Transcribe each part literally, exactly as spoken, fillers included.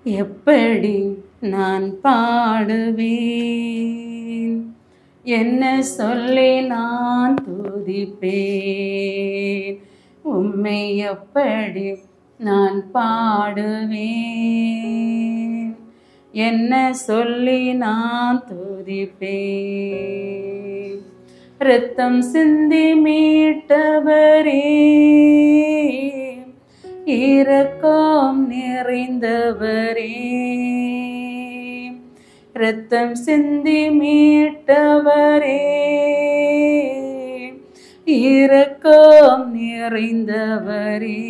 எப்படி நான் பாடுவேன், என்ன சொல்லி நான் துதிப்பேன். உம்மை எப்படி நான் பாடுவேன், என்ன சொல்லி நான் துதிப்பேன். இரத்தம் சிந்தி மீட்டவரே, இரக்கம் நிறைந்தவரே, இரத்தம் சிந்தி மீட்டவரே, இரக்கம் நிறைந்தவரே.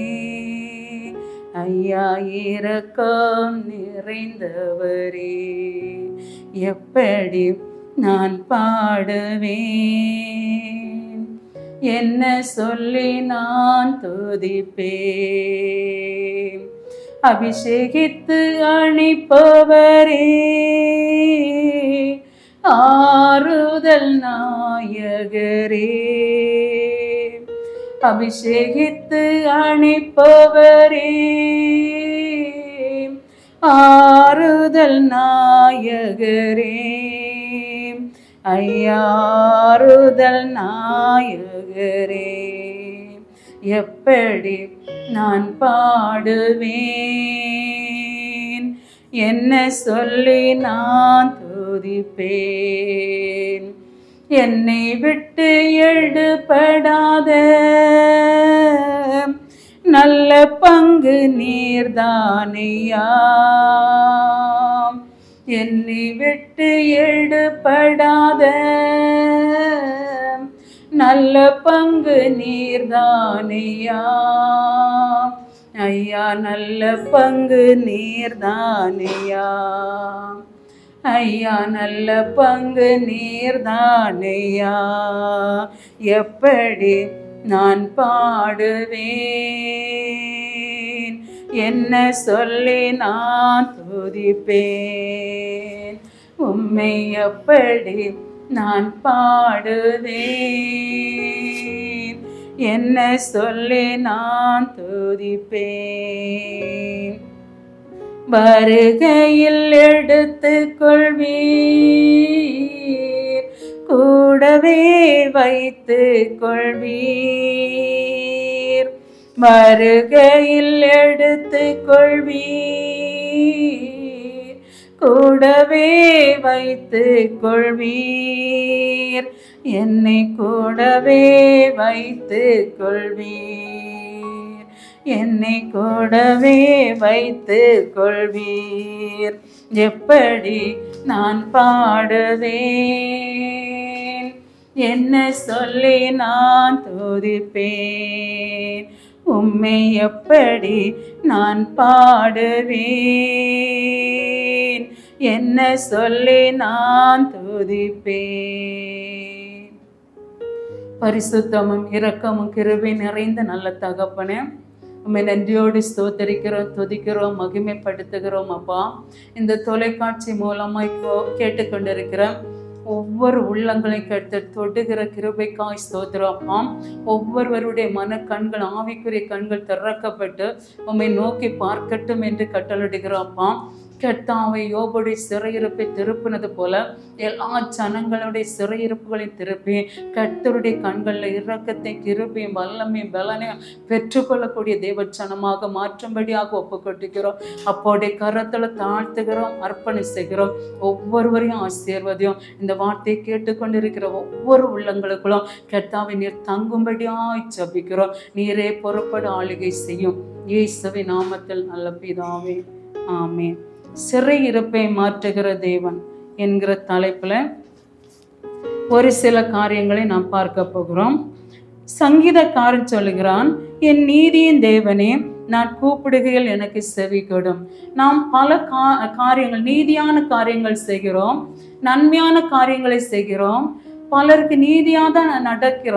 ஐயா இரக்கம் நிறைந்தவரே, எப்படி நான் பாடுவேன், என்ன சொல்லி நான் துதிப்பேன். அபிஷேகித்து அணைப்பவரே, ஆறுதல் நாயகரே, அபிஷேகித்து அணைப்பவரே, ஆறுதல் நாயகரே. ஐயாறுதல் நாயகரே, எப்படி நான் பாடுவேன், என்ன சொல்லி நான் துதிப்பேன். என்னை விட்டு எடுபடாத நல்ல பங்கு நீர்தானையா, என்னை விட்டு எடுபடாத நல்ல பங்கு நீர்தானையா. ஐயா நல்ல பங்கு நீர்தானையா, ஐயா நல்ல பங்கு நீர்தானையா. எப்படி நான் பாடுவேன், என்ன சொல்லி நான் துதிப்பேன். உம்மை எப்படி நான் பாடுவேன், என்ன சொல்லி நான் துதிப்பேன். வருகையில் எடுத்துக் கொள்வீர், கூடவே வைத்துக் கொள்வீர். வருகையில் எடுத்துக் கொள்வீர், கூடவே வைத்துக் கொள்வீர். என்னை கூடவே வைத்துக் கொள்வீர், என்னை கூடவே வைத்துக் கொள்வீர். எப்படி நான் பாடுவேன், என்ன சொல்லி நான் துதிப்பேன். உம்மை எப்படி நான் பாடுவேன், என்ன சொல்லி நான் துதிப்பேன். பரிசுத்தமும் இரக்கமும் கிருபை நிறைந்த நல்ல தகப்பனே, உம்மை நன்றியோடு ஸ்தோத்தரிக்கிறோம், துதிக்கிறோம், மகிமைப்படுத்துகிறோம். அப்பா, இந்த தொலைக்காட்சி மூலமாய் கேட்டுக்கொண்டிருக்கிற ஒவ்வொரு உள்ளங்களையும் கேட்டு தொடுகிற கிருபைக்காய் ஸ்தோத்திரம். ஆம், ஒவ்வொருவருடைய மன கண்கள், ஆவிக்குரிய கண்கள் திறக்கப்பட்டு உம்மை நோக்கி பார்க்கட்டும் என்று கட்டளையிடுகிறோம்ப்பா. கர்த்தாவை யோபுடைய சிறையிருப்பை திருப்பினது போல எல்லா ஜனங்களுடைய சிறையிருப்புகளையும் திருப்பி கர்த்தருடைய கண்களில் இரக்கத்தை, கிருபையும், வல்லமையும், பலனையும் பெற்றுக்கொள்ளக்கூடிய தேவச்சனமாக மாற்றும்படியாக ஒப்புக்கொட்டுகிறோம். அப்போடைய கரத்தில் தாழ்த்துகிறோம், அர்ப்பணம் செய்கிறோம். ஒவ்வொருவரையும் ஆசீர்வதியும். இந்த வார்த்தையை கேட்டுக்கொண்டிருக்கிற ஒவ்வொரு உள்ளங்களுக்குள்ளும் கர்த்தாவை நீர் தங்கும்படியாய் ஜெபிக்கிறோம். நீரே பொறுப்பட ஆளுகை செய்யும். இயேசுவின் நாமத்தில் நல்ல பிதாவே, ஆமென். சிறையிருப்பை மாற்றுகிற தேவன் என்கிற தலைப்புல ஒரு சில காரியங்களை நாம் பார்க்க போகிறோம். சங்கீதக்காரன் சொல்லுகிறான், என் நீதியின் தேவனே, நான் கூப்பிடுகையில் எனக்கு செவி கொடும். நாம் பல கா காரியங்கள் நீதியான காரியங்கள் செய்கிறோம், நன்மையான காரியங்களை செய்கிறோம். பலருக்கு நீதியாக தான் நடக்கிறோம்.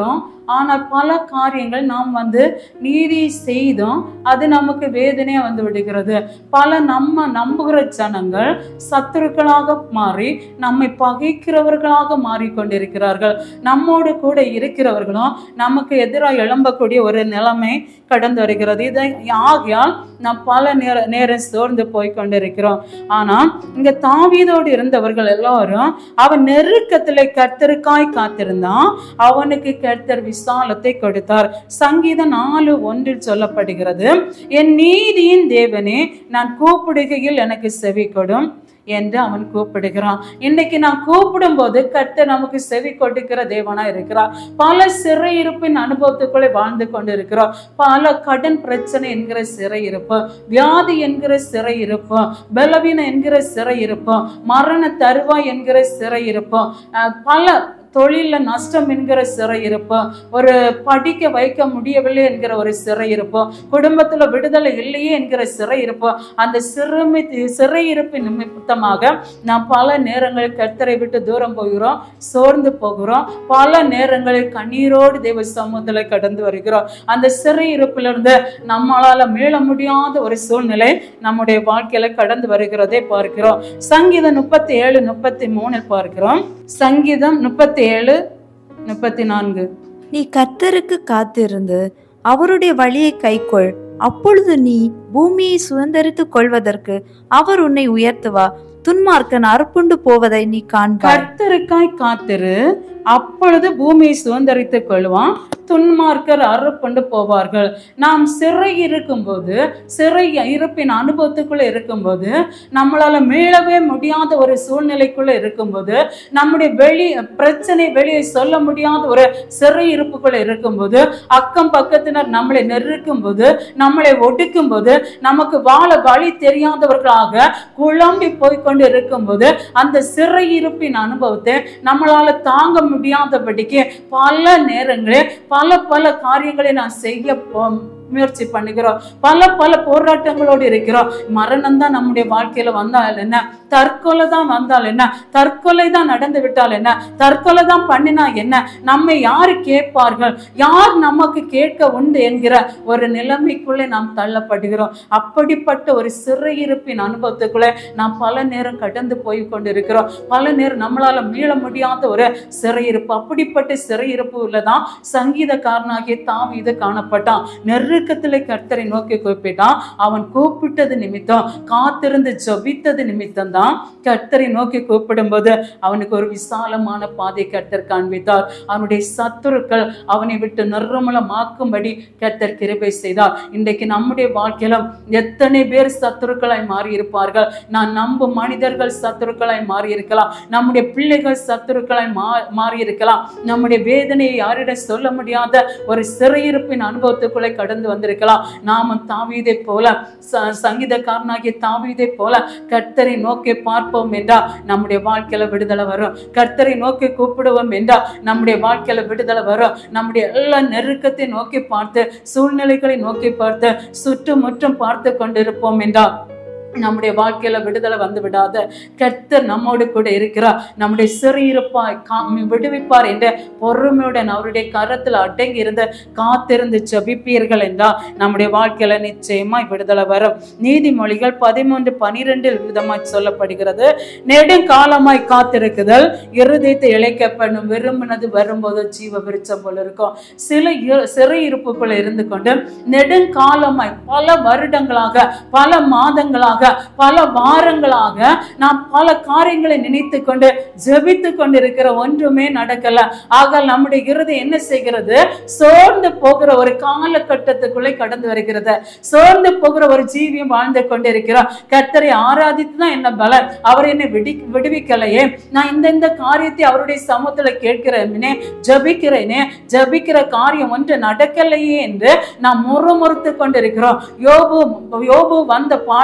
ஆனால் பல காரியங்கள் நாம் வந்து நீதி செய்தும் அது நமக்கு வேதனையா வந்து விடுகிறது. பல நம்ம நம்புகிற ஜனங்கள் சத்துருக்களாக மாறி நம்மை பகைக்கிறவர்களாக மாறிக்கொண்டிருக்கிறார்கள். நம்மோடு கூட இருக்கிறவர்களும் நமக்கு எதிராக எழும்பக்கூடிய ஒரு நிலைமை கடந்து வருகிறது. இதை ஆகியால் நாம் பல நேர நேரம் சோர்ந்து போய் கொண்டிருக்கிறோம். ஆனா இங்க தாவீதோடு இருந்தவர்கள் எல்லாரும் அவன் நெருக்கத்திலே கர்த்தருக்காய் காத்திருந்தான், அவனுக்கு கர்த்தர் விசாலத்தை கொடுத்தார். சங்கீதம் நாலு ஒன்றில் சொல்லப்படுகிறது, என் நீதியின் தேவனே நான் கூப்பிடுகையில் எனக்கு செவி கொடும் என்று அவன் கூப்பிடுகிறான். இன்னைக்கு நான் கூப்பிடும் போது கர்த்தர் நமக்கு செவி கொடுக்கிற தேவனா இருக்கிறார். பல சிறையிருப்பின் அனுபவத்துக்குள்ளே வாழ்ந்து கொண்டிருக்கிறோம். பல கடன் பிரச்சனை என்கிற சிறையிருப்பு, வியாதி என்கிற சிறையிருப்பு, பலவீனம் என்கிற சிறையிருப்பு, மரண தருவாய் என்கிற சிறையிருப்பு, பல தொழில நஷ்டம் என்கிற சிறையிருப்பு, ஒரு படிக்க வைக்க முடியவில்லை என்கிற ஒரு சிறையிருப்பு, குடும்பத்துல விடுதலை இல்லையே என்கிற சிறையிருப்பு, அந்த சிறுமி சிறையிருப்பின் நிமித்தமாக நாம் பல நேரங்களில் கர்த்தரை விட்டு தூரம் போகிறோம், சோர்ந்து போகிறோம். பல நேரங்களில் கண்ணீரோடு தேவ சமூகத்துல கடந்து வருகிறோம். அந்த சிறையிருப்பிலிருந்து நம்மளால மீள முடியாத ஒரு சூழ்நிலை நம்முடைய வாழ்க்கையில கடந்து வருகிறதை பார்க்கிறோம். சங்கீதம் முப்பத்தி ஏழு முப்பத்தி மூணில் பார்க்கிறோம். சங்கீதம் முப்பத்தி ஏழு முப்பத்தி நான்கு, நீ கர்த்தருக்கு காத்திருந்து அவருடைய வழியை கைக்கொள், அப்பொழுது நீ பூமியை சுதந்தரித்துக் கொள்வதற்கு அவர் உன்னை உயர்த்துவா, துன்மார்க்கன் அறுப்புண்டு போவதை நீ காண்பாய். கர்த்தருக்காய் காத்திரு, அப்பொழுது பூமியை சுதந்தரித்துக் கொள்வான், துன்மார்க்கர் அறுப்புண்டு போவார்கள். நாம் சிறை இருக்கும்போது, சிறை இருப்பின் அனுபவத்துக்குள்ள இருக்கும்போது, நம்மளால மீளவே முடியாத ஒரு சூழ்நிலைக்குள்ள இருக்கும்போது, நம்முடைய வெளி பிரச்சனை வெளியே சொல்ல முடியாத ஒரு சிறை இருப்புக்குள்ள இருக்கும்போது, அக்கம் பக்கத்தினர் நம்மளை நெருக்கும் போது, நம்மளை ஒடுக்கும் போது, நமக்கு வாழ வழி தெரியாதவர்களாக குழம்பி போய்கொண்டு இருக்கும் போது, அந்த சிறை இருப்பின் அனுபவத்தை நம்மளால தாங்க முடியாதபடிக்கு பல நேரங்களில் பல பல காரியங்களை நான் செய்ய முயற்சி பண்ணுகிறோம். பல பல போராட்டங்களோடு இருக்கிறோம். மரணம் தான் நம்முடைய வாழ்க்கையில வந்தால் என்ன, தற்கொலை தான் வந்தால் என்ன, தற்கொலை தான் நடந்து விட்டால் என்ன, தற்கொலை தான் பண்ணினா என்ன, நம்மை யாரு கேட்பார்கள், யார் நமக்கு கேட்க உண்டு என்கிற ஒரு நிலைமைக்குள்ளே நாம் தள்ளப்படுகிறோம். அப்படிப்பட்ட ஒரு சிறையிருப்பின் அனுபவத்துக்குள்ளே நாம் பல நேரம் கடந்து போய் கொண்டிருக்கிறோம். பல நேரம் நம்மளால மீள முடியாத ஒரு சிறையிருப்பு. அப்படிப்பட்ட சிறையிருப்பு உள்ளதான் சங்கீதக்காரனாகிய தாவீது காணப்பட்டான். நெரு கர்த்தரை நோக்கி கூப்பிட்டான். அவன் கூப்பிட்டது நிமித்தம், காத்திருந்து ஜபித்தது நிமித்தம் தான் கர்த்தரை நோக்கி கூப்பிடும் போது அவனுக்கு ஒரு விசாலமான பாதை கர்த்தர் காண்பித்தார். அவனுடைய சத்துருக்கள் அவனை விட்டு நிர்மூலமாக்கும்படி கர்த்தர் கிருபை செய்தார். இன்றைக்கு நம்முடைய வாழ்க்கையில எத்தனை பேர் சத்துருக்களாய் மாறி இருப்பார்கள். நான் நம்பும் மனிதர்கள் சத்துருக்களாய் மாறி இருக்கலாம், நம்முடைய பிள்ளைகள் சத்துருக்களாய் மாறி இருக்கலாம், நம்முடைய வேதனையை யாரிடம் சொல்ல முடியாத ஒரு சிறையிருப்பின் அனுபவத்துக்குள்ளே கடந்து வந்திருக்கலாம். நாம தாவீதை போல, சங்கீதக்காரனாகிய தாவீதை போல கர்த்தரை நோக்கி பார்ப்போம் என்றால் நம்முடைய வாழ்க்கையில விடுதலை வரும். கர்த்தரை நோக்கி கூப்பிடுவோம் என்றால் நம்முடைய வாழ்க்கையில விடுதலை வரும். நம்முடைய எல்லா நெருக்கத்தை நோக்கி பார்த்து, சூழ்நிலைகளை நோக்கி பார்த்து, சுற்றுமுற்றும் பார்த்து கொண்டிருப்போம் என்றால் நம்முடைய வாழ்க்கையில விடுதலை வந்து விடாத. கர்த்தர் நம்மோடு கூட இருக்கிறார். நம்முடைய சிறையிருப்பாய் விடுவிப்பார் என்ற பொறுமையுடன் அவருடைய கரத்துல அடங்கி இருந்து காத்திருந்து ஜெபிப்பீர்கள் என்றால் நம்முடைய வாழ்க்கையில நிச்சயமாய் விடுதலை வரும். நீதிமொழிகள் பதிமூன்று பனிரெண்டில் விதமாய் சொல்லப்படுகிறது, நெடுங்காலமாய் காத்திருக்குதல் இருதயத்தை இழைக்கப்படும், விரும்பினது வரும்போது ஜீவ விருச்சம் போல இருக்கும். சில சிறையிருப்புக்குள்ள இருந்து கொண்டு நெடுங்காலமாய் பல வருடங்களாக, பல மாதங்களாக, பல வாரங்களாக நாம் பல காரியங்களை நினைத்து கொண்டு ஜெபித்து கொண்டிருக்கிற ஒன்றுமே நடக்கல. ஆக நம்முடைய இருதயம் என்ன செய்கிறது, சோர்ந்து போகிற ஒரு காலகட்டத்துக்குள்ளே கடந்து வருகிறது. சோர்ந்து போகிற ஒரு ஜீவியம் வாழ்ந்து கொண்டிருக்கிறோம். கர்த்தரை ஆராதித்து தான் என்ன பலன், அவர் என்னை விடி விடுவிக்கலையே, நான் இந்த இந்த காரியத்தை அவருடைய சமூகத்துல கேட்கிறேனே, ஜபிக்கிறேனே, ஜபிக்கிற காரியம் ஒன்று நடக்கலையே என்று நாம் முறுமுறுத்து கொண்டிருக்கிறோம். யோபு யோபு வந்த பாடுகளிலும்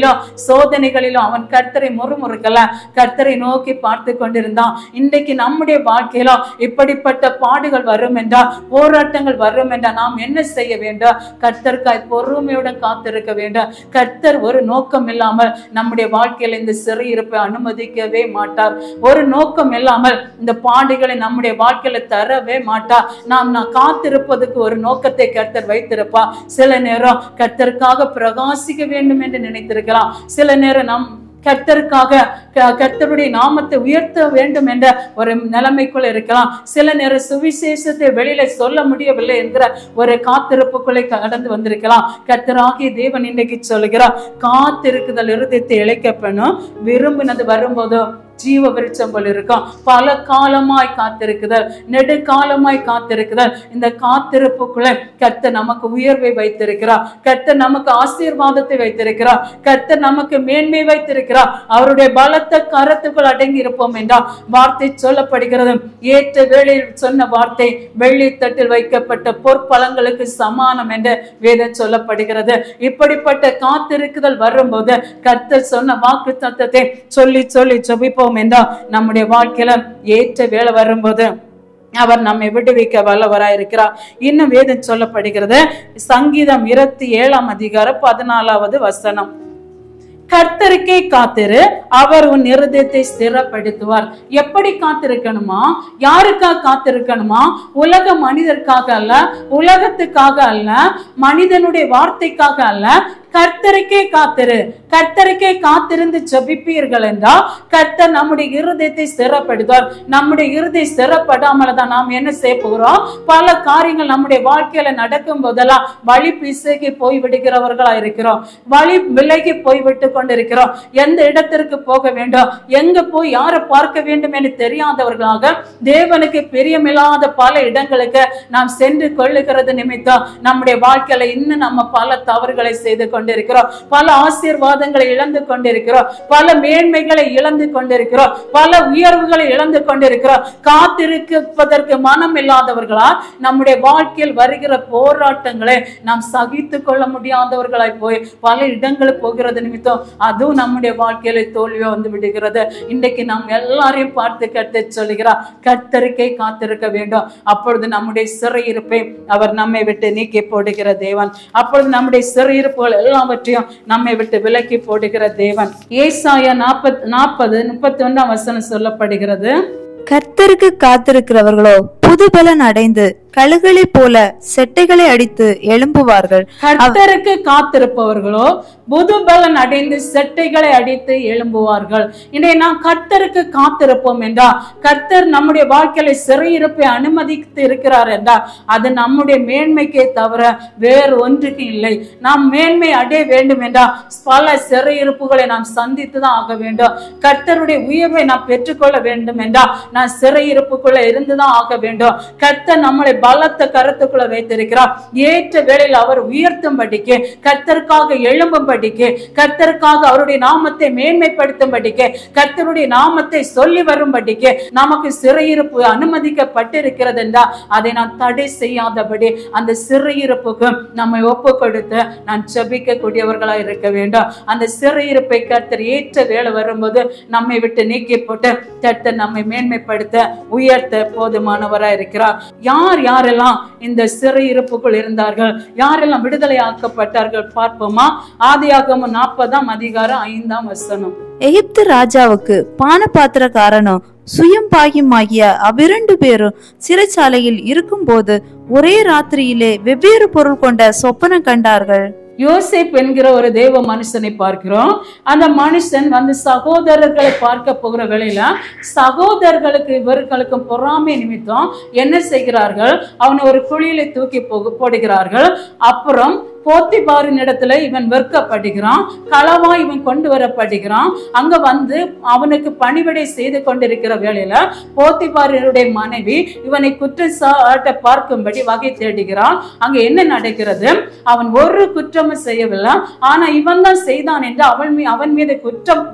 பாடுகளிலும் சோதனைகளிலும் அவன் கர்த்தரை முறுமுறுக்கல, கர்த்தரை நோக்கி பார்த்து கொண்டிருந்தான். இன்றைக்கு நம்முடைய வாழ்க்கையில இப்படிப்பட்ட பாடுகள் வரும் என்றால், போராட்டங்கள் வரும் என்றால் நாம் என்ன செய்ய வேண்டும்? கர்த்தருக்காய் பொறுமையுடன் காத்திருக்க வேண்டும். கர்த்தர் ஒரு நோக்கம் இல்லாமல் நம்முடைய வாழ்க்கையில இந்த சிறையிருப்பை அனுமதிக்கவே மாட்டார். ஒரு நோக்கம் இல்லாமல் இந்த பாடுகளை நம்முடைய வாழ்க்கையில தரவே மாட்டார். நாம் நான் காத்திருப்பதற்கு ஒரு நோக்கத்தை கர்த்தர் வைத்திருப்பா. சில நேரம் கர்த்தருக்காக பிரகாசிக்க வேண்டும் என்று நினைத்திருக்கலாம். சில நேரம் நாம் கர்த்தருக்காக கர்த்தருடைய நாமத்தை உயர்த்த வேண்டும் என்ற ஒரு நிலைமைக்குள்ள இருக்கலாம். சில நேரம் சுவிசேஷத்தை வெளியில சொல்ல முடியவில்லை என்கிற ஒரு காத்திருப்புக்குள்ளே கடந்து வந்திருக்கலாம். கர்த்தராகிய தேவன் இன்றைக்கு சொல்லுகிறார், காத்திருக்குதல் இருதயத்தை இழைக்கப்படும், விரும்பினது வரும்போது ஜீவ விருட்சம் போல் இருக்கும். பல காலமாய் காத்திருக்குதல், நெடுகாலமாய் காத்திருக்குதல். இந்த காத்திருப்புக்குள்ள கர்த்தர் நமக்கு உயர்வை வைத்திருக்கிறார். கர்த்தர் நமக்கு ஆசீர்வாதத்தை வைத்திருக்கிறார். கர்த்தர் நமக்கு மேன்மை வைத்திருக்கிறார். அவருடைய பலத்த கரத்துக்குள் அடங்கி இருப்போம் என்றால் வார்த்தை சொல்லப்படுகிறது. ஏற்ற வேளையில் சொன்ன வார்த்தை வெள்ளி தட்டில் வைக்கப்பட்ட பொற்பழங்களுக்கு சமானம் என்று வேதம் சொல்லப்படுகிறது. இப்படிப்பட்ட காத்திருக்குதல் வரும்போது கர்த்தர் சொன்ன வாக்கு தத்தத்தை சொல்லி சொல்லி ஜெபிப்போம் என்றால் நம்முடைய வாழ்க்கையில ஏற்ற வேலை வரும்போது அவர் நம்மை விடுவிக்க வல்லவராய் இருக்கிறார். இன்னும் வேதம் சொல்லப்படுகிறது. சங்கீதம் இருபத்தி ஏழாம் அதிகாரம் பதினாலாவது வசனம், கர்த்தருக்கே காத்திரு, அவர் உன் இருதயத்தை ஸ்திரப்படுத்துவார். எப்படி காத்திருக்கணுமா? யாருக்காக காத்திருக்கணுமா? உலக மனிதருக்காக அல்ல, உலகத்துக்காக அல்ல, மனிதனுடைய வார்த்தைக்காக அல்ல, கர்த்தருக்கே காத்திரு. கர்த்தருக்கே காத்திருந்து ஜெபிப்பீர்கள் என்றால் கர்த்தர் நம்முடைய இருதயத்தை ஸ்திரப்படுத்துவார். நம்முடைய இருதயம் ஸ்திரப்படாமல் தான் நாம் என்ன செய்ய போகிறோம்? பல காரியங்கள் நம்முடைய வாழ்க்கையில நடக்கும் போதெல்லாம் வழி பிசகி போய் விடுகிறவர்களா இருக்கிறோம். வழி விலகி போய் விட்டு கொண்டிருக்கிறோம். எந்த இடத்திற்கு போக வேண்டும், எங்க போய் யாரை பார்க்க வேண்டும் என்று தெரியாதவர்களாக தேவனுக்கு பிரியமில்லாத பல இடங்களுக்கு நாம் சென்று கொள்ளுகிறது நிமித்தம் நம்முடைய வாழ்க்கையில இன்னும் நம்ம பல தவறுகளை செய்து கொண்டிருக்கிறோம். பல ஆசீர்வாதங்களை இழந்து கொண்டிருக்கிறோம். பல மேன்மைகளை இழந்து கொண்டிருக்கிறோம். பல உயர்வுகளை இழந்து கொண்டிருக்கிறோம். காத்திருப்பதற்கு மனம் இல்லாதவர்களால் நம்முடைய வாழ்க்கையில் வருகிற போராட்டங்களை நாம் சகித்து கொள்ள முடியாதவர்களாய் போய் பல இடங்களுக்கு போகிறது நிமித்தம் அதுவும் நம்முடைய வாழ்க்கையில தோல்வியா வந்து விடுகிறது. இன்றைக்கு நாம் எல்லாரையும் பார்த்து கர்த்தர் சொல்லுகிறார், கர்த்தருக்கே காத்திருக்க வேண்டும். அப்பொழுது நம்முடைய சிறையிருப்பை அவர் நம்மை விட்டு நீக்கி போடுகிற தேவன். அப்பொழுது நம்முடைய சிறையிருப்புகள் எல்லாவற்றையும் நம்மை விட்டு விலக்கி போடுகிற தேவன். ஏசாயா நாற்பது நாற்பது முப்பத்தி ஒன்றாம் வசனம் சொல்லப்படுகிறது, கர்த்தருக்கு காத்திருக்கிறவர்களோ புதுபலன் அடைந்து கழுகளை போல செட்டைகளை அடித்து எழும்புவார்கள். கர்த்தருக்கு காத்திருப்பவர்களோ புதுபலன் அடைந்து செட்டைகளை அடித்து எழும்புவார்கள். இன்றைய நாம் கர்த்தருக்கு காத்திருப்போம் என்றால், கர்த்தர் நம்முடைய வாழ்க்கையில சிறையிருப்பை அனுமதித்து இருக்கிறார் என்றால் அது நம்முடைய மேன்மைக்கே தவிர வேறு ஒன்றுக்கு இல்லை. நாம் மேன்மை அடைய வேண்டும் என்றால் பல சிறையிருப்புகளை நாம் சந்தித்து தான் ஆக வேண்டும். கர்த்தருடைய உயர்வை நாம் பெற்றுக்கொள்ள வேண்டும் என்றால் நான் சிறையிருப்புக்குள்ள இருந்துதான் ஆக வேண்டும். கர்த்தர் நம்மளை பலத்த கருத்துக்குள்ள வைத்திருக்கிறார். ஏற்ற வேளையில் அவர் உயர்த்தும்படிக்கு, கர்த்தருக்காக எழும்பும்படிக்கு, கர்த்தருக்காக அவருடைய நாமத்தை மேன்மைப்படுத்தும்படிக்கு, கர்த்தருடைய நாமத்தை சொல்லி வரும்படிக்கு நமக்கு சிறையிருப்பு அனுமதிக்கப்பட்டிருக்கிறது என்றால் அதை நான் தடை செய்யாதபடி அந்த சிறையிருப்புக்கு நம்மை ஒப்பு கொடுத்து நான் ஜெபிக்க கூடியவர்களா இருக்க வேண்டும். அந்த சிறையிருப்பை கர்த்தர் ஏற்ற வேலை வரும்போது நம்மை விட்டு நீக்கி போட்டு கர்த்தர் நம்மை மேன்மைப்படுத்த உயர்த்த போதுமானவராய் இருக்கிறார். யார் யாரெல்லாம் இந்த சிறையிருப்புக்குள் இருந்தார்கள், யாரெல்லாம் விடுதலை ஆக்கப்பட்டார்கள் பார்ப்போமா? ஆதியாகமம் நாற்பதாம் அதிகாரம் ஐந்தாம் வசனம், எகிப்து ராஜாவுக்கு பான பாத்திரக்காரனும் சுயம்பாகியுமாகிய அவ்விரண்டு பேரும் சிறைச்சாலையில் இருக்கும் போது ஒரே ராத்திரியிலே வெவ்வேறு பொருள் கொண்ட சொப்பனம் கண்டார்கள். யோசேப் என்கிற ஒரு தேவ மனுஷனை பார்க்கிறோம். அந்த மனுஷன் வந்து சகோதரர்களை பார்க்க போகிற வேளையில சகோதரர்களுக்கு இவர்களுக்கும் பொறாமை நிமித்தம் என்ன செய்கிறார்கள்? அவனை ஒரு குழியில தூக்கி போக போடுகிறார்கள். அப்புறம் போத்திபாரின் இடத்துல இவன் வெறுக்கப்படுகிறான். களவா இவன் கொண்டு வரப்படுகிறான். அங்க வந்து அவனுக்கு பணிவிடை செய்து கொண்டிருக்கிற வேளையில போத்திபாரினுடைய மனைவி இவனை குற்றம் சாட்ட பார்க்கும்படி வகை தேடுகிறான். அங்க என்ன நடக்கிறது? அவன் ஒரு குற்றமும் செய்யவில்லை, ஆனா இவன் தான் செய்தான் என்று அவன் மீ அவன் மீது குற்றம்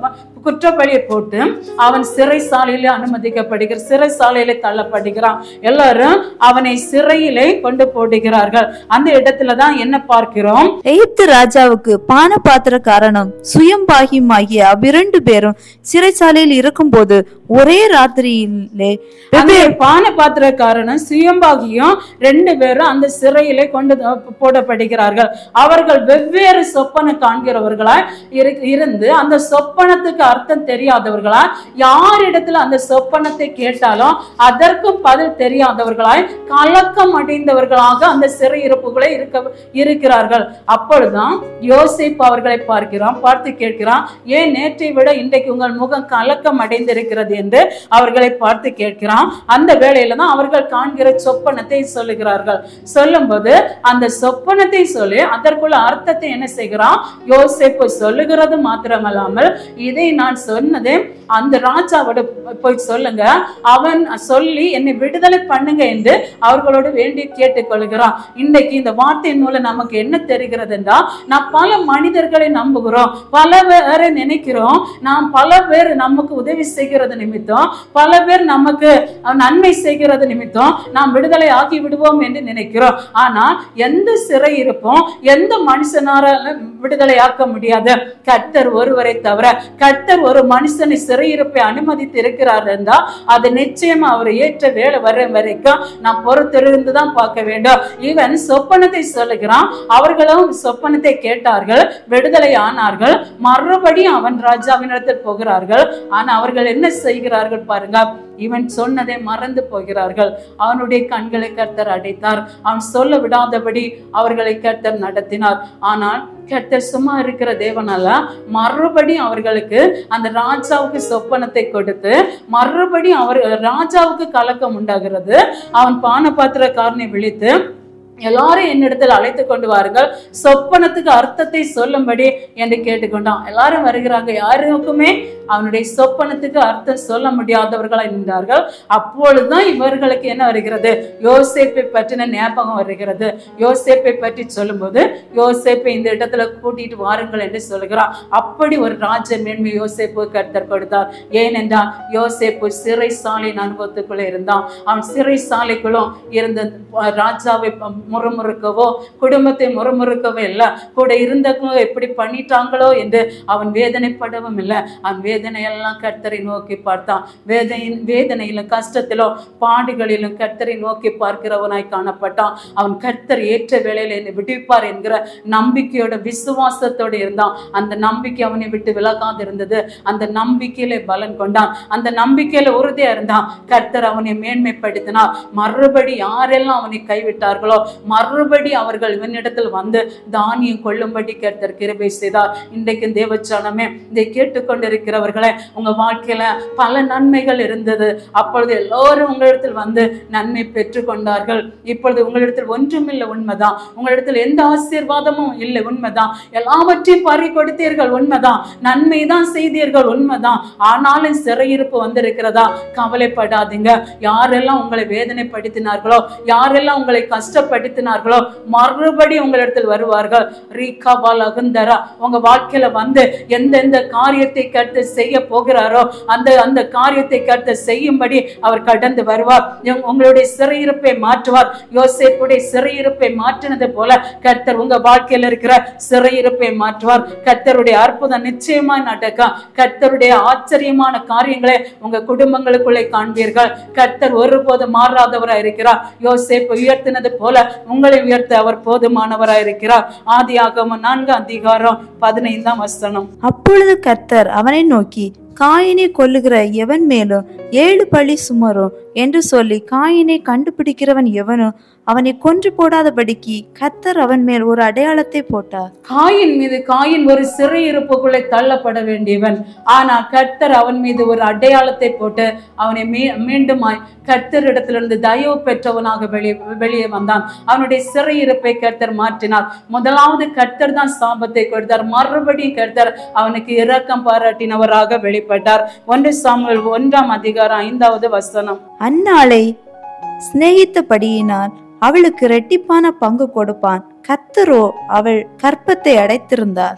குற்றப்பழியை போட்டு அவன் சிறைசாலையில அனுமதிக்கப்படுகிற சிறைசாலையில தள்ளப்படுகிறான். எல்லாரும் அவனை சிறையிலே கொண்டு போடுகிறார்கள். அந்த இடத்துலதான் என்ன பார்க்கிறோம்? எகிப்து ராஜாவுக்கு பான பாத்திரக்காரனும் சுயம்பாகியும் ஆகிய அவ்விரண்டு பேரும் சிறைச்சாலையில் இருக்கும் போது ஒரே ராத்திரியிலே பான பாத்திரக்காரனும் சுயம்பாகியும் ரெண்டு பேரும் அந்த சிறையிலே கொண்டு போடப்படுகிறார்கள். அவர்கள் வெவ்வேறு சொப்பனை காண்கிறவர்களாய் இருந்து அந்த சொப்பனத்துக்கு அர்த்தம் தெரியாதவர்களாய், யாரிடத்துல அந்த சொப்பனத்தை கேட்டாலும் அதற்கும் பதில் தெரியாதவர்களாய், கலக்கம் அடைந்தவர்களாக அந்த சிறை இருப்புகளை இருக்க இருக்கிறார்கள். அப்பொழுதுதான் யோசேப்பு அவர்களை பார்க்கிறான், பார்த்து கேட்கிறான், ஏன் நேற்றை விட இன்றைக்கு உங்கள் முகம் கலக்கம் அடைந்திருக்கிறது என்று அவர்களை பார்த்து கேட்கிறான். அந்த வேளையில தான் அவர்கள் காண்கிற சொப்பனத்தை சொல்லுகிறார்கள். சொல்லும் போது அந்த சொப்பனத்தை சொல்லி அதற்குள்ள அர்த்தத்தை என்ன செய்கிறான்? யோசேப்பு சொல்லுகிறது மாத்திரமல்லாமல், இதை நான் சொன்னதே அந்த ராஜாவோட போய் சொல்லுங்க, அவன் சொல்லி என்னை விடுதலை பண்ணுங்க என்று அவர்களோடு வேண்டி கேட்டுக்கொள்கிறான். இன்றைக்கு இந்த வார்த்தையின் மூலம் நமக்கு என்ன தெரிகிறது என்றால், நாம் பல மனிதர்களை நம்புகிறோம், பல பேரை நினைக்கிறோம், நாம் பல பேர் நமக்கு உதவி செய்கிறது நிமித்தம், பல பேர் நமக்கு நன்மை செய்கிறது நிமித்தம் நாம் விடுதலை ஆகி விடுவோம் என்று நினைக்கிறோம். ஆனால் எந்த சிறை இருப்போம், எந்த மனுஷனால விடுதலை ஆக்க முடியாது? கர்த்தர் ஒருவரை தவிர. கர்த்தர் ஒரு மனுஷனை சிறையிருப்பை அனுமதித்து இருக்கிறார் என்றால் அது நிச்சயமா அவர் ஏற்ற வேலை வர வரைக்கும் நாம் பொறுத்திருந்துதான் பார்க்க வேண்டும். இவன் சொப்பனத்தை சொல்லுகிறான், அவர்களும் சொப்பனத்தை கேட்டார்கள், விடுதலை ஆனார்கள். மறுபடியும் அவன் ராஜாவினிடத்தில் போகிறார்கள். ஆனா அவர்கள் என்ன செய்கிறார்கள் பாருங்க, இவன் சொன்னதை மறந்து போகிறார்கள். அவனுடைய கண்களை கர்த்தர் அடைத்தார். அவன் சொல்ல விடாதபடி அவர்களை கர்த்தர் நடத்தினார். ஆனால் கர்த்தர் சும்மா இருக்கிற தேவனால மறுபடியும் அவர்களுக்கு அந்த ராஜாவுக்கு சொப்பனத்தை கொடுத்து மறுபடியும் அவர் ராஜாவுக்கு கலக்கம் உண்டாகிறது. அவன் பான பாத்திரக்காரனை விழித்து, எல்லாரும் என்னிடத்தில் அழைத்து கொண்டு வாருங்கள், சொப்பனத்துக்கு அர்த்தத்தை சொல்லும்படி என்று கேட்டுக்கொண்டான். எல்லாரும் வருகிறாங்க. யாருக்குமே அவனுடைய சொப்பனத்துக்கு அர்த்தம் சொல்ல முடியாதவர்களாய் நின்றார்கள். அப்பொழுதுதான் இவர்களுக்கு என்ன வருகிறது? யோசேப்பை பற்றின ஞாபகம் வருகிறது. யோசேப்பை பற்றி சொல்லும் போது, யோசேப்பை இந்த இடத்துல கூட்டிட்டு வாருங்கள் என்று சொல்கிறான். அப்படி ஒரு ராஜ மேன்மை யோசேப்பு கர்த்தர் கொடுத்தார். ஏனென்றால் யோசேப்பு சிறை சாலையின் அனுபவத்துக்குள்ள இருந்தான். அவன் சிறை சாலைக்குள்ளும் இருந்த ராஜாவை முறுமுறுக்கவோ குடும்பத்தை முறுமுறுக்கவோ இல்லை, கூட இருந்தவங்க எப்படி பண்ணிட்டாங்களோ என்று அவன் வேதனைப்படவும் இல்லை. அவன் வேதனையெல்லாம் கர்த்தரை நோக்கி பார்த்தான். வேதனையின் வேதனையிலும் கஷ்டத்திலும் பாடுகளிலும் கர்த்தரை நோக்கி பார்க்கிறவனாய் காணப்பட்டான். அவன் கர்த்தர் ஏற்ற வேளையில் என்னை விடுவிப்பார் என்கிற நம்பிக்கையோட விசுவாசத்தோடு இருந்தான். அந்த நம்பிக்கை அவனை விட்டு விலகாது இருந்தது. அந்த நம்பிக்கையில பலன் கொண்டான். அந்த நம்பிக்கையில உறுதியா இருந்தான். கர்த்தர் அவனை மேன்மைப்படுத்தினார். மறுபடி யாரெல்லாம் அவனை கைவிட்டார்களோ மறுபடி அவர்கள் இவனிடத்தில் வந்து தானியம் கொள்ளும்படி கர்த்தர் கிருபை செய்தார். இன்றைக்கு தேவச்சனமே, இதை கேட்டுக்கொண்டிருக்கிறவர்களே, உங்க வாழ்க்கையில பல நன்மைகள் இருந்தது. அப்பொழுது எல்லோரும் உங்களிடத்தில் வந்து நன்மை பெற்று கொண்டார்கள். இப்பொழுது உங்களிடத்தில் ஒன்றுமில்லை, உண்மைதான். உங்களிடத்தில் எந்த ஆசீர்வாதமும் இல்லை, உண்மைதான். எல்லாவற்றையும் பறி கொடுத்தீர்கள், உண்மைதான். நன்மை தான் செய்தீர்கள், உண்மைதான். ஆனாலும் சிறையிருப்பு வந்திருக்கிறதா? கவலைப்படாதீங்க. யாரெல்லாம் உங்களை வேதனைப்படுத்தினார்களோ, யாரெல்லாம் உங்களை கஷ்டப்படுத்தினார்களோ மறுபடி உங்களிடத்தில் வருவார்கள். ரீகாபால் அகுந்தரா, உங்க வாழ்க்கையில வந்து எந்தெந்த காரியத்தை கர்த்த செய்ய போகிறாரோ அந்த அந்த காரியத்தை கர்த்த செய்யும்படி அவர் கடந்து வருவார். உங்களுடைய சிறையிருப்பை மாற்றுவார். யோசேப்புடைய சிறையிருப்பை மாற்றினது போல கர்த்தர் உங்க வாழ்க்கையில இருக்கிற சிறையிருப்பை மாற்றுவார். கர்த்தருடைய அற்புதம் நிச்சயமா நடக்கும். கர்த்தருடைய ஆச்சரியமான காரியங்களை உங்க குடும்பங்களுக்குள்ளே காண்பீர்கள். கர்த்தர் ஒருபோது மாறாதவராய் இருக்கிறார். யோசேப்பு உயர்த்தினது போல உங்களை உயர்த்த அவர் போதுமானவராய் இருக்கிறார். ஆதியாகமம் நான்காம் அதிகாரம் பதினைந்தாம் வசனம். அப்பொழுது கர்த்தர் அவனை நோக்கி, காயினை கொல்லுகிற எவன் மேலும் ஏழு பழி சுமரும் என்று சொல்லி, காயினை கண்டுபிடிக்கிறவன் எவனும் அவனை கொன்று போடாதபடிக்கு கர்த்தர் அவன் மேல் ஒரு அடையாளத்தை போட்டார். காயின் மீது காயின் ஒரு சிறையிருப்புக்குள்ளே தள்ளப்பட வேண்டியவன். ஆனா கர்த்தர் அவன் மீது ஒரு அடையாளத்தை போட்டு அவனை மீ மீண்டுமாய் கர்த்தரிடத்திலிருந்து தயவு பெற்றவனாக வெளியே வெளியே வந்தான். அவனுடைய சிறையிருப்பை கர்த்தர் மாற்றினார். முதலாவது கர்த்தர் தான் சாபத்தை கொடுத்தார். மறுபடியும் கர்த்தர் அவனுக்கு இரக்கம் பாராட்டினவராக வெளிப்பட்டார். ஒன்று சாமுவேல் ஒன்றாம் அதிகாரம் ஐந்தாவது வசனம். அந்நாளை சிநேகித்தபடியினால் அவளுக்கு இரட்டிப்பான பங்கு கொடுப்பான். கர்த்தரோ அவள் கற்பத்தை அடைத்திருந்தார்.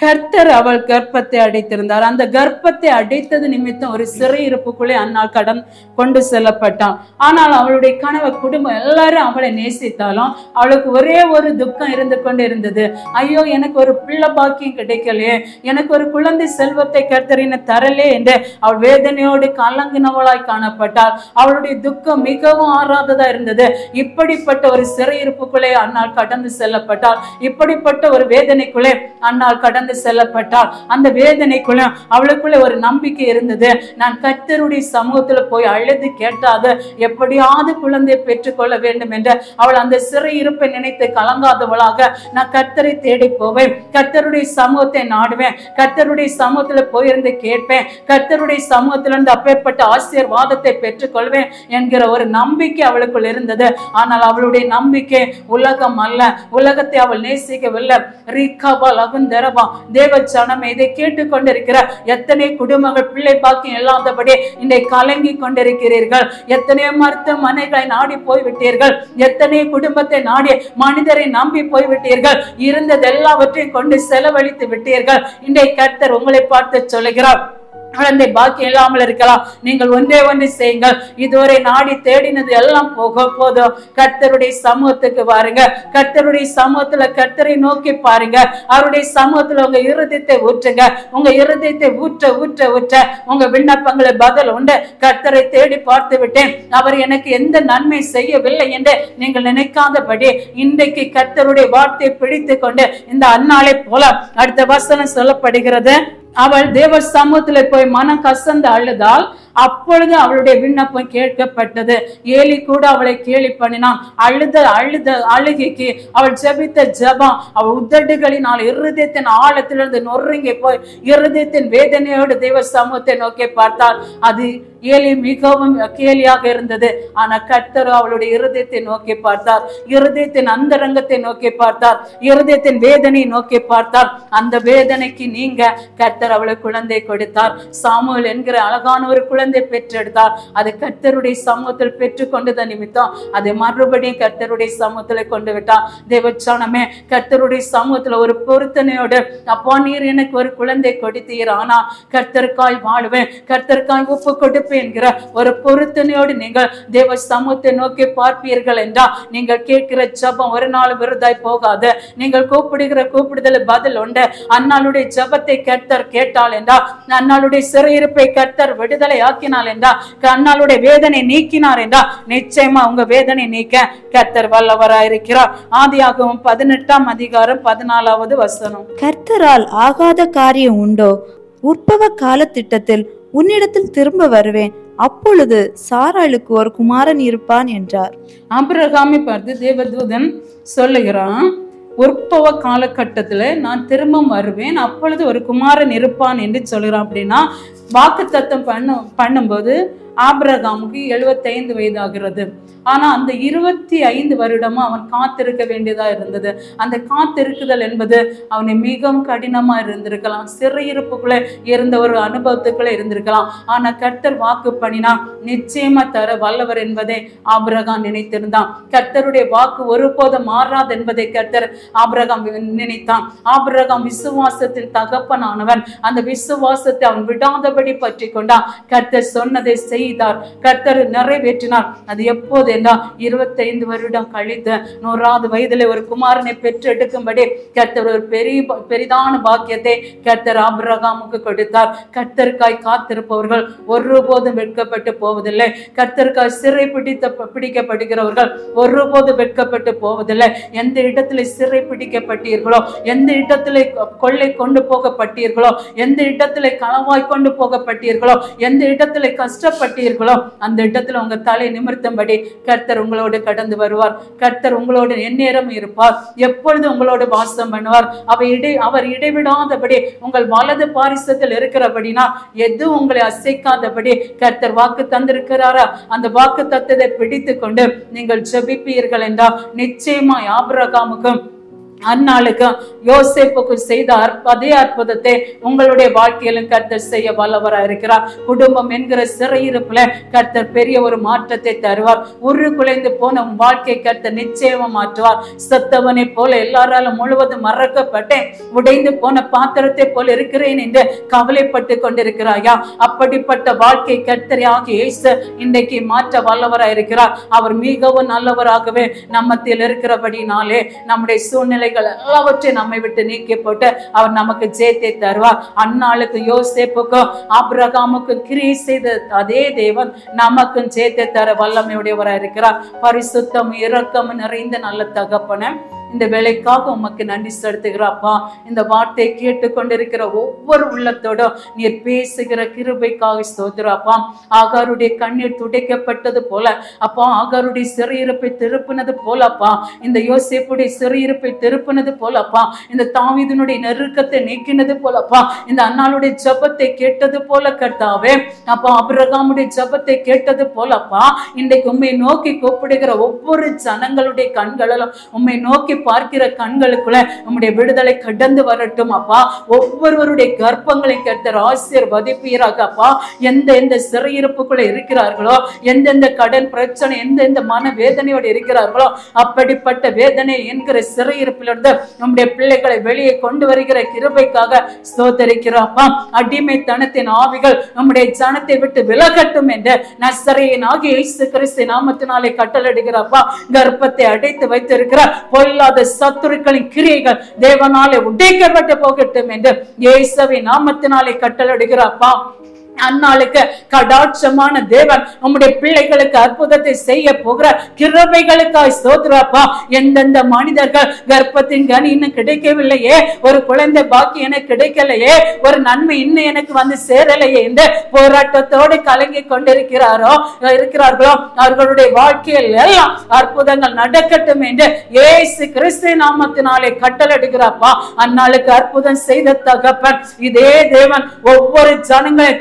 கர்த்தர் அவள் கர்ப்பத்தை அடைத்திருந்தார். அந்த கர்ப்பத்தை அடைத்தது நிமித்தம் ஒரு சிறையிருப்புக்குள்ளே அந்நாள் கடன் கொண்டு செல்லப்பட்டான். ஆனால் அவளுடைய கணவர் குடும்பம் எல்லாரும் அவளை நேசித்தாலும் அவளுக்கு ஒரே ஒரு துக்கம் இருந்து கொண்டு இருந்தது. ஐயோ, எனக்கு ஒரு பிள்ளை பாக்கியம் கிடைக்கலையே, எனக்கு ஒரு குழந்தை செல்வத்தை கர்த்தரின தரலே என்று அவள் வேதனையோடு கலங்கினவளாய் காணப்பட்டாள். அவளுடைய துக்கம் மிகவும் ஆறாததா இருந்தது. இப்படிப்பட்ட ஒரு சிறையிருப்புக்குள்ளே அந்நாள் கடந்து செல்லப்பட்டாள். இப்படிப்பட்ட ஒரு வேதனைக்குள்ளே அந்நாள் கடந்து செல்லப்பட்டால் அந்த வேதனைக்குள்ள அவளுக்குள்ள ஒரு நம்பிக்கை இருந்தது. நான் கர்த்தருடைய சமூகத்துல போய் அழுது கேட்டாத எப்படியாவது குழந்தையை பெற்றுக்கொள்ள வேண்டும் என்று அவள் அந்த சிறை இருப்பை நினைத்து கலங்காதவளாக நான் கர்த்தரை தேடி போவேன், கர்த்தருடைய சமூகத்தை நாடுவேன், கர்த்தருடைய சமூகத்துல போயிருந்து கேட்பேன், கர்த்தருடைய சமூகத்துல இருந்து அப்பேற்பட்ட ஆசீர்வாதத்தை பெற்றுக்கொள்வேன் என்கிற ஒரு நம்பிக்கை அவளுக்குள் இருந்தது. ஆனால் அவளுடைய நம்பிக்கை உலகம் அல்ல, உலகத்தை அவள் நேசிக்கவில்லை. ரீகாபால் அகுந்தரபா தேவ ஜனமே, இதை கேட்டுக்கொண்டிருக்கிற எத்தனை குடும்பங்கள் பிள்ளை பாக்கியம் இல்லாதபடி இன்றைக்கு கலங்கி கொண்டிருக்கிறீர்கள். எத்தனை மருத்துவமனைகளை நாடி போய்விட்டீர்கள், எத்தனை குடும்பத்தை நாடி மனிதரை நம்பி போய்விட்டீர்கள், இருந்தது எல்லாவற்றையும் கொண்டு செலவழித்து விட்டீர்கள். இன்றைக்கு கர்த்தர் உங்களை பார்த்து சொல்லுகிறார், குழந்தை பாக்கியம் இல்லாமல் இருக்கலாம், நீங்கள் ஒன்றே ஒன்று செய்யுங்கள், இதுவரை நாடி தேடினது எல்லாம் போக போதும், கர்த்தருடைய சமூகத்துக்கு வாருங்க, கர்த்தருடைய சமூகத்துல கர்த்தரை நோக்கி பாருங்க, அவருடைய சமூகத்துல உங்க இருதயத்தை ஊற்றுங்க. உங்க இருதயத்தை ஊற்ற ஊற்ற ஊற்ற உங்க விண்ணப்பங்களை பதில் உண்டு. கர்த்தரை தேடி பார்த்து விட்டேன், அவர் எனக்கு எந்த நன்மை செய்யவில்லை என்று நீங்கள் நினைக்காதபடி இன்றைக்கு கர்த்தருடைய வார்த்தையை பிடித்து கொண்டு இந்த அந்நாளை போல அடுத்த வசனம் சொல்லப்படுகிறது, அவள் தேவ சமூகத்துல போய் மனம் கசந்து அழுதால் அப்பொழுது அவளுடைய விண்ணப்பம் கேட்கப்பட்டது. ஏலி கூட அவளை கேலி பண்ணினான். அழுத அழுத அழுகைக்கு அவள் ஜெபித்த ஜெபம் அவள் உதடுகளினால் இருதயத்தின் ஆழத்திலிருந்து நொறுங்கி போய் இருதயத்தின் வேதனையோடு தேவ சமூகத்தை நோக்கி பார்த்தாள். அது ஏலி மிகவும் கேலியாக இருந்தது. ஆனா கர்த்தர் அவளுடைய இருதயத்தை நோக்கி பார்த்தார், இருதயத்தின் அந்தரங்கத்தை நோக்கி பார்த்தார், இருதயத்தின் வேதனையை நோக்கி பார்த்தார். அந்த வேதனைக்கு நீங்க கர்த்தர் அவளுக்கு குழந்தை கொடுத்தார். சாமுவேல் என்கிற அழகான ஒரு குழந்தை பெற்றெடுத்தார். அது கர்த்தருடைய சமூகத்தில் பெற்றுக் கொண்டத நிமித்தம் அதை மறுபடியும் கர்த்தருடைய சமூகத்துல கொண்டு விட்டார். தேவச்சானமே, கர்த்தருடைய சமூகத்துல ஒரு பொருத்தனையோடு, அப்பா நீர் எனக்கு ஒரு குழந்தை கொடுத்தீர், ஆனா கர்த்தருக்காய் வாழ்வேன், கர்த்தருக்காய் ஒப்பு கொடுப்பேன் என்கிற ஒரு பொருத்தனையோடு நீங்கள் தேவ சமூகத்தை நோக்கி பார்ப்பீர்கள் என்றால் நீங்கள் கேட்கிற ஜபம் ஒரு நாள் விருதாய் போகாது. நீங்கள் கூப்பிடுகிற கூப்பிடுதல் பதில் உண்டு. அன்னாளுடைய ஜபத்தை கர்த்தர் கேட்டால் என்றால், அன்னாளுடைய சிறையிருப்பை கர்த்தர் விடுதலை ஆக்கினாள் என்றால், அன்னாளுடைய வேதனை நீக்கினார் என்றால் நிச்சயமா உங்க வேதனை நீக்க கர்த்தர் வல்லவராயிருக்கிறார். ஆதியாகமம் பதினெட்டாம் அதிகாரம் பதினாலாவது வசனம். கர்த்தரால் ஆகாத காரியம் உண்டோ? உற்பவ கால திட்டத்தில் உன்னிடத்தில் திரும்ப வருவேன், அப்பொழுது சாராளுக்கு ஒரு குமாரன் இருப்பான் என்றார். ஆபிரகாமை பார்த்து தேவதூதன் சொல்லுகிறான், உற்பவ காலகட்டத்துல நான் திரும்ப வருவேன், அப்பொழுது ஒரு குமாரன் இருப்பான் என்று சொல்கிறான். அப்படின்னா வாக்கு தத்தம் பண்ணும் பண்ணும்போது ஆபிரகாமுக்கு எழுபத்தி ஐந்து வயது ஆகிறது. ஆனா அந்த இருபத்தி ஐந்து வருடமும் அவன் காத்திருக்க வேண்டியதா இருந்தது. அந்த காத்திருக்குதல் என்பது அவனை மிகவும் கடினமா இருந்திருக்கலாம், சிறையிருப்புக்குள்ள இருந்த ஒரு அனுபவத்துக்குள்ள இருந்திருக்கலாம். ஆனா கர்த்தர் வாக்கு பண்ணினா நிச்சயமா தர வல்லவர் என்பதை ஆபிரகாம் நினைத்திருந்தான். கர்த்தருடைய வாக்கு ஒருபோதும் மாறாது என்பதை கர்த்தர் ஆபிரகாம் நினைத்தான். ஆபிரகாம் விசுவாசத்தின் தகப்பனானவன். அந்த விசுவாசத்தை அவன் விடாதபடி பற்றி கொண்டான். கர்த்தர் சொன்னதை செய்தார், கர்த்தர் நிறைவேற்றினார். அது எப்போது என்றால் இருபத்தி ஐந்து வருடம் கழித்து நூறாவது வயதிலே ஒரு குமாரனை பெற்றெடுக்கும்படி கர்த்தர் ஒரு பெரிய பெரிதான பாக்கியத்தை கர்த்தர் ஆபிரகாமுக்கு கொடுத்தார். கர்த்தருக்காய் காத்திருப்பவர்கள் ஒருபோதும் வெட்கப்பட்டு போவதில்லை. கர்த்தருக்காய் சிறை பிடித்த பிடிக்கப்படுகிறவர்கள் ஒருபோதும் வெட்கப்பட்டு போவதில்லை. எந்த இடத்துல சிறை பிடிக்கப்பட்டீர்களோ, எந்த இடத்துல கொள்ளை கொண்டு போகப்பட்டீர்களோ, எந்த இடத்துல களவாய் கொண்டு போகப்பட்டீர்களோ, எந்த இடத்துல கஷ்டப்பட்டீர்களோ அந்த இடத்துல உங்க தலை நிமிர்த்தும்படி கர்த்தர் உங்களோடு கடந்து வருவார். கர்த்தர் உங்களோடு எந்நேரம் இருப்பார், எப்பொழுது உங்களோடு வாசம் பண்ணுவார். அவர் இடை அவர் இடைவிடாதபடி உங்கள் வலது பாரிசத்தில் இருக்கிறபடினா எது உங்களை அசைக்காதபடி கர்த்தர் வாக்கு தந்திருக்கிறாரா, அந்த வாக்கு தத்தத்தை பிடித்து கொண்டு நீங்கள் ஜெபிப்பீர்கள் என்றால் நிச்சயமா ஆபிரகாமுக்கும் அந்நாளுக்கு யோசேப்புக்கு செய்த அதே அற்புதத்தை உங்களுடைய வாழ்க்கையிலும் கர்த்தர் செய்ய வல்லவரா இருக்கிறார். குடும்பம் என்கிற சிறையிருப்புல கர்த்தர் பெரிய ஒரு மாற்றத்தை தருவார். உரு குலைந்து போன வாழ்க்கை கர்த்தர் நிச்சயமா மாற்றுவார். சத்தவனை போல எல்லாராலும் முழுவதும் மறக்கப்பட்டேன், உடைந்து போன பாத்திரத்தை போல இருக்கிறேன் என்று கவலைப்பட்டு கொண்டிருக்கிறாயா? அப்படிப்பட்ட வாழ்க்கை கர்த்தரை ஆகிய இயேசு இன்றைக்கு மாற்ற வல்லவரா இருக்கிறார். அவர் மிகவும் நல்லவராகவே நம்மத்தில் இருக்கிறபடினாலே நம்முடைய சூழ்நிலை எல்லாவற்றையும் நம்மை விட்டு நீக்கி போட்டு அவர் நமக்கு ஜெயத்தை தருவார். அந்நாளுக்கு யோசேப்புக்கும் ஆபிரகாமுக்கும் கிரியை செய்த அதே தேவன் நமக்கும் ஜெயத்தை தர வல்லமையுடையவராக இருக்கிறார். பரிசுத்தம் இரக்கம் நிறைந்த நல்ல தகப்பன, இந்த வேலைக்காக உமக்கு நன்றி செலுத்துகிறாப்பா. இந்த வார்த்தை கேட்டு கொண்டிருக்கிற ஒவ்வொரு உள்ளத்தோடும் நீர் பேசுகிற கிருபைக்காக ஸ்தோத்திரப்பா. ஆகாருடைய கண்ணீர் துடைக்கப்பட்டது போல அப்பா, ஆகாருடைய சிறையிருப்பை திருப்பினது போலப்பா, இந்த யோசேப்புடைய சிறையிருப்பை திருப்பினது போலப்பா, இந்த தாவீதினுடைய நெருக்கத்தை நீக்கினது போலப்பா, இந்த அன்னாளுடைய ஜபத்தை கேட்டது போல கர்த்தாவே அப்பா, ஆபிரகாமுடைய ஜபத்தை கேட்டது போலப்பா, இன்றைக்கு உம்மை நோக்கி கூப்பிடுகிற ஒவ்வொரு ஜனங்களுடைய கண்களிலும் உம்மை நோக்கி பார்க்கிற கண்களுக்குள்ள உம்முடைய விடுதலை கடந்து வரட்டும் அப்பா. ஒவ்வொருவருடைய கர்ப்பங்களை கர்த்தர் ஆசீர்வதிப்பீராக அப்பா. எந்த எந்த சிறையிருப்புக்குள்ள இருக்கிறார்களோ, எந்தெந்த கடன் பிரச்சனை, எந்தெந்த மன வேதனையோடு இருக்கிறார்களோ, அப்படிப்பட்ட வேதனை என்கிற சிறையிருப்பிலிருந்து நம்முடைய பிள்ளைகளை வெளியே கொண்டு வருகிற கிருபைக்காக ஸ்தோத்தரிக்கிறோம்ப்பா. அடிமைத்தனத்தின் ஆவிகள் நம்முடைய ஜனத்தை விட்டு விலகட்டும் என்று நசரேயன் ஆகிய இயேசு கிறிஸ்து நாமத்தினாலே கட்டளையிடுகிறப்பா. கர்ப்பத்தை அடைத்து வைத்திருக்கிறார் பொல்லாத சத்துருக்களின் கிரியைகள் தேவனாலே உடைக்கப்பட்டு போகட்டும் என்று இயேசுவின் நாமத்தினாலே கட்டளையிடுகிறாப்பா. அந்நாளுக்கு கடாட்சமான தேவன் நம்முடைய பிள்ளைகளுக்கு அற்புதத்தை செய்ய போகிற கிருபைகளுக்காய் ஸ்தோத்திரப்பா. எந்தெந்த மனிதர்கள் கர்ப்பத்தின் கனி இன்னும் கிடைக்கவில்லையே, ஒரு குழந்தை பாக்கி எனக்கு கிடைக்கலையே, ஒரு நன்மை இன்னும் எனக்கு வந்து சேரலையே என்று போராட்டத்தோடு கலங்கி கொண்டிருக்கிறாரோ இருக்கிறார்களோ அவர்களுடைய வாழ்க்கையில் எல்லாம் அற்புதங்கள் நடக்கட்டும் என்று இயேசு கிறிஸ்து நாமத்தினாலே கட்டளையிடுகிறாப்பா. அந்நாளுக்கு அற்புதம் செய்த தகப்பன் இதே தேவன் ஒவ்வொரு ஜனங்களை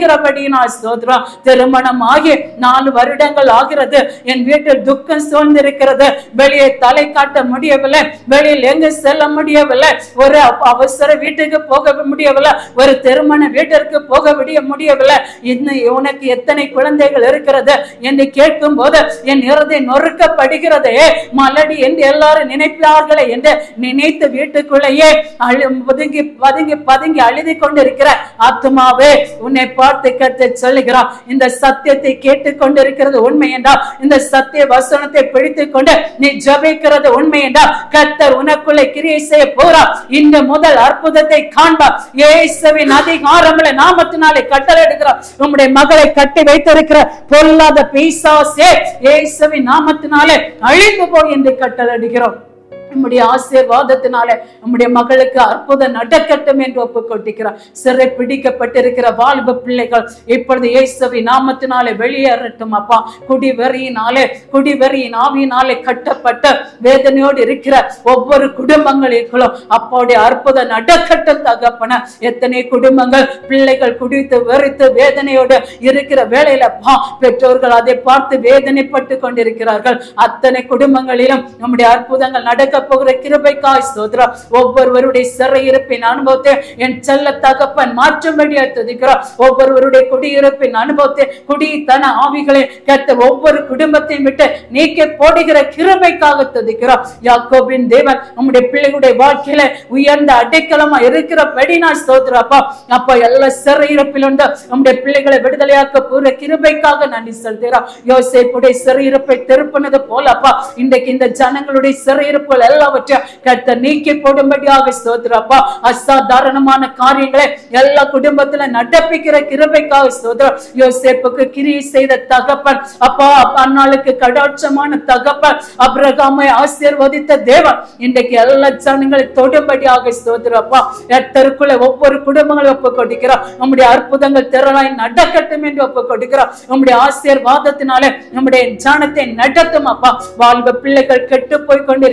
திருமணம் ஆகி நாலு வருடங்கள் ஆகிறது, என் வீட்டில் துக்கம் சூழ்ந்திருக்கிறது, வெளியே தலை காட்ட முடியவில்லை, வெளியில் எங்க செல்ல முடியவில்லை, ஒரு அவசர வீட்டுக்கு போக முடியவில்லை, ஒரு திருமண வீட்டிற்கு போக விட முடியவில்லை, இன்னும் உனக்கு எத்தனை குழந்தைகள் இருக்கிறது என்று கேட்கும் போது என் இருதயம் நொறுக்கப்படுகிறதே, மலடி என்று எல்லாரும் நினைப்பார்களே என்று நினைத்து வீட்டுக்குள்ளேயே பதுங்கி பதுங்கி பதுங்கி அழுதி கொண்டிருக்கிற ஆத்துமாவே உன்னை பார்த்து கர்த்தர் சொல்லுகிறார். இந்த சத்தியத்தை கேட்டுக் கொண்டிருக்கிறது உண்மை என்றால், இந்த சத்திய வசனத்தை பிடித்துக் கொண்டு நீ ஜெபிக்கிறது உண்மை என்றால், கர்த்தர் உனக்குள்ளே கிரியை செய்ய போறார். இந்த முதல் அற்புதத்தை காண்பார். இயேசுவின் அதிகாரமுள்ள நாமத்தினாலே கட்டளையிடுகிறார். உம்முடைய மகளை கட்டி வைத்திருக்கிற பொல்லாத பிசாசே இயேசுவின் நாமத்தினாலே அழிந்து போய் என்று கட்டளையிடுகிறோம். நம்முடைய ஆசீர்வாதத்தினால நம்முடைய மகளுக்கு அற்புதம் நடக்கட்டும் என்று ஒப்பு கொட்டிக்கிறார். சிறை பிடிக்கப்பட்டிருக்கிற வாலிப பிள்ளைகள் இப்பொழுது இயேசுவின் நாமத்தினாலே வெளியேறட்டும் அப்பா. குடிவெறியினாலே குடிவெறியின் ஆவியினாலே கட்டப்பட்ட வேதனையோடு இருக்கிற ஒவ்வொரு குடும்பங்களுக்கும் அப்பாவுடைய அற்புதம் நடக்கட்டும் தகப்பன. எத்தனை குடும்பங்கள் பிள்ளைகள் குடித்து வெறித்து வேதனையோடு இருக்கிற வேளையில பா பெற்றோர்கள் அதை பார்த்து வேதனைப்பட்டு கொண்டிருக்கிறார்கள். அத்தனை குடும்பங்களிலும் நம்முடைய அற்புதங்கள் நடக்க போகிற கிருபைக்காய் ஸ்தோத்திரம். ஒவ்வொருவருடைய சிறையிருப்பின் அனுபவத்தை என் செல்ல தகப்பன் மாற்றும்படியாக துதிக்கிறார். ஒவ்வொருவருடைய குடியிருப்பின் அனுபவத்தை குடித்தன ஆவிகளை கர்த்தர் ஒவ்வொரு குடும்பத்தையும் விட்டு நீக்கி போடுகிற கிருபைக்காக துதிக்கிறார். யாக்கோபின் தேவன் நம்முடைய பிள்ளைகளுடைய வாழ்க்கையில உயர்ந்த அடைக்கலமா இருக்கிறபடி நான் ஸ்தோத்திரப்பா. அப்ப எல்லா சிறையிருப்பிலிருந்து நம்முடைய பிள்ளைகளை விடுதலையாக்க போகிற கிருபைக்காக நன்றி செலுத்துகிறார். யோசேப்புடைய சிறையிருப்பை திருப்பினது போலப்பா இன்றைக்கு இந்த ஜனங்களுடைய சிறையிருப்புகள் எல்லாவற்றையும் கர்த்தர் நீக்கி போடும்படியாக ஸ்தோத்திரப்பா. அசாதாரணமான காரியங்களை எல்லா குடும்பத்துல நடப்பிக்கிற கிருபைக்காக ஸ்தோத்திரம். யோசேப்புக்கு கிரியை செய்த தகப்பன் அப்பா, அந்நாளுக்கு கடாட்சமான தகப்பன், ஆபிரகாமை ஆசீர்வதித்த தேவன் இன்றைக்கு எல்லா ஜனங்களை தொடும்படியாக ஸ்தோத்திரப்பா. கர்த்தருக்குள்ள ஒவ்வொரு குடும்பங்களும் ஒப்பு கொடுக்கிறோம். நம்முடைய அற்புதங்கள் திரளாய் நடக்கட்டும் என்று ஒப்பு கொடுக்கிறோம். நம்முடைய ஆசீர்வாதத்தினாலே நம்முடைய ஜனத்தை நடத்தும் அப்பா. வாழ்வ பிள்ளைகள் கெட்டு போய் கொண்டிருக்கிறார்கள்.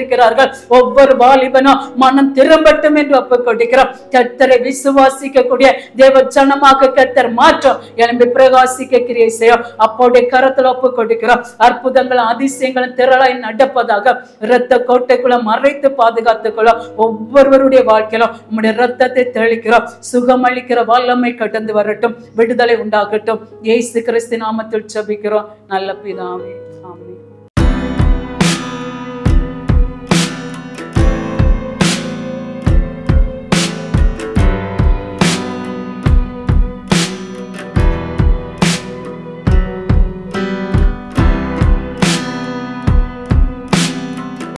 இருக்கிறார்கள். ஒவ்வொரு வாலிபனும் மனம் திரும்பட்டும் என்று ஒப்பு கொடுக்கிறோம். கர்த்தரை விசுவாசிக்க கூடிய தேவ ஜனமாக கர்த்தர் மாற்றம் எழும்பி பிரகாசிக்க கிரியை செய்யும். அப்போடைய கரத்துல ஒப்பு கொடுக்கிறோம். அற்புதங்களும் அதிசயங்களும் திரளாய் நடப்பதாக இரத்த கோட்டைக்குள்ள மறைத்து பாதுகாத்துக்கொள்ள ஒவ்வொருவருடைய வாழ்க்கையிலும் உம்முடைய இரத்தத்தை தெளிக்கிறோம். சுகமளிக்கிற வல்லமை கடந்து வரட்டும், விடுதலை உண்டாகட்டும். இயேசு கிறிஸ்து நாமத்தில் ஜெபிக்கிறோம் நல்ல பிதாவே.